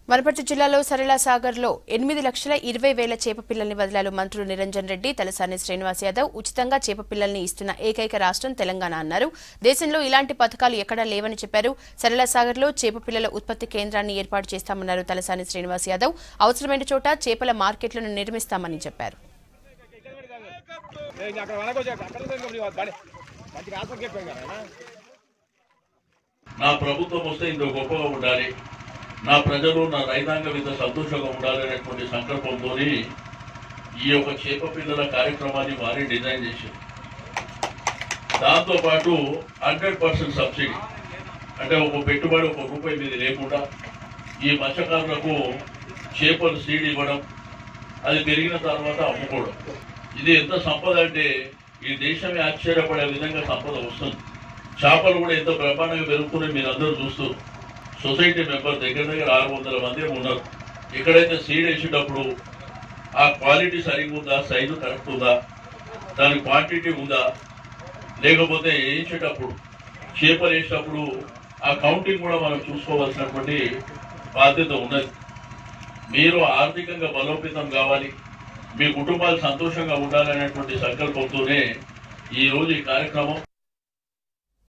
వనపర్తి జిల్లాలో సరళసాగర్లో 8,20,000 చేప పిల్లల్ని వదిలారు మంత్రులు నిరంజన్ రెడ్డి, తలసాని శ్రీనివాస్ యాదవ్. ఉచితంగా చేప పిల్లల్ని ఇస్తున్న ఏకైక రాష్ట్రం తెలంగాణ అన్నారు. దేశంలో ఇలాంటి పథకాలు ఎక్కడా లేవని చెప్పారు. సరళసాగర్లో చేప పిల్లల ఉత్పత్తి కేంద్రాన్ని ఏర్పాటు చేస్తామన్నారు తలసాని శ్రీనివాస్ యాదవ్. అవసరమైన చోట చేపల మార్కెట్లను నిర్మిస్తామని చెప్పారు. నా ప్రభుత్వం వస్తే ఇంత గొప్పగా ఉండాలి, నా ప్రజలు నా రైతాంగం ఇంత సంతోషంగా ఉండాలనేటువంటి సంకల్పంతో ఈ యొక్క చేప పిల్లల కార్యక్రమాన్ని వారి డిజైన్ చేశారు. దాంతోపాటు 100% సబ్సిడీ, అంటే ఒక పెట్టుబడి ₹1 మీద లేకుండా ఈ మత్స్యకారులకు చేపలు సీడ్ ఇవ్వడం, అది పెరిగిన తర్వాత అమ్ముకోవడం. ఇది ఎంత సంపద అంటే ఈ దేశమే ఆశ్చర్యపడే విధంగా సంపద వస్తుంది. చేపలు కూడా ఎంత బ్రహ్మాండంగా పెరుగుతున్నాయి మీరు అందరూ చూస్తారు. సొసైటీ మెంబర్ దగ్గర 600 మంది ఉన్నారు. ఎక్కడైతే సీడ్ వేసేటప్పుడు ఆ క్వాలిటీ సరిగ్గా ఉందా, సైజు కరెక్ట్ ఉందా, దాని క్వాంటిటీ ఉందా, లేకపోతే వేసేటప్పుడు చేపలు వేసేటప్పుడు ఆ కౌంటింగ్ కూడా మనం చూసుకోవాల్సినటువంటి బాధ్యత ఉన్నది. మీరు ఆర్థికంగా బలోపేతం కావాలి, మీ కుటుంబాలు సంతోషంగా ఉండాలనేటువంటి సంకల్పంతోనే ఈరోజు ఈ కార్యక్రమం